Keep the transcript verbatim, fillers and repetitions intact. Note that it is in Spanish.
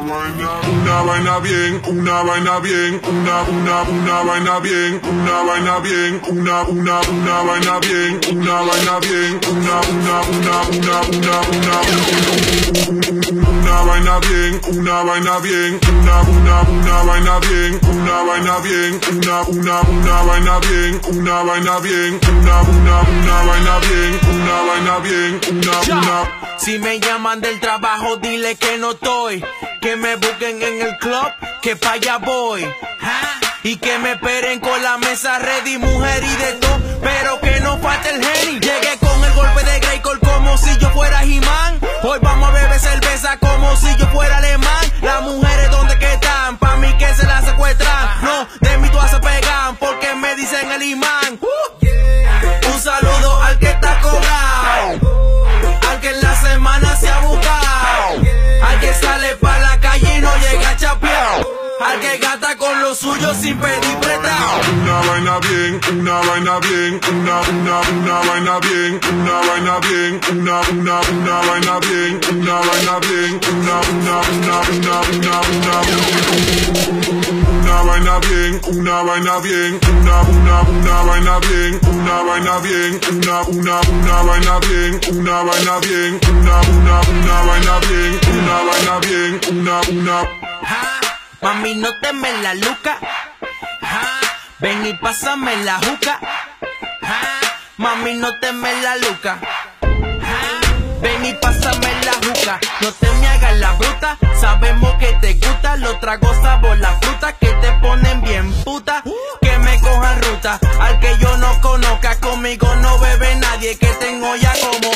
vaina, una vaina bien, una vaina bien, una, una, una vaina bien, una vaina bien, una, una, una vaina bien, una vaina bien, una, una, una, una, una, una, una vaina bien, una vaina bien, una, una, una vaina bien, una vaina bien, una, una, una vaina bien, una vaina bien, una, una, una vaina bien, una vaina bien, una, una. Si me llaman del trabajo, dile que no estoy. Que me busquen en el club, que pa' allá voy. Y que me esperen con la mesa ready, mujer y de todo, pero que no falte el Henny. Llegué con el golpe de Greycore como si yo fuera He-Man. Hoy vamos a beber cerveza como si yo fuera alemán. Las mujeres donde que están, pa' mí que se las secuestran. No, de mí todas se pegan porque me dicen el imán. Un saludo al que está colgado, al que en la semana se ha buscado, al que sale pa' la calle y no llega chapeado, al que gasta con lo suyo sin pedir prestado. Una vaina bien, una vaina bien, una, una, una vaina bien, una vaina bien, una, una, una vaina bien, una vaina bien, una, una, una, una, una, una, una vaina bien, una vaina bien, una, una, una vaina bien, una vaina bien, una, una, una vaina bien, una vaina bien, una, una, una vaina bien, una vaina bien, una, una. Mami, no te me la luca. Ven y pásame la juca. Mami, no te me la luca. Ven y pásame la juca. No te me hagas la bruta. Sabemos que te gusta los tragos sabor la fruta que te ponen bien puta. Que me cojan ruta. Al que yo no conozca, conmigo no bebe nadie. Que tengo ya como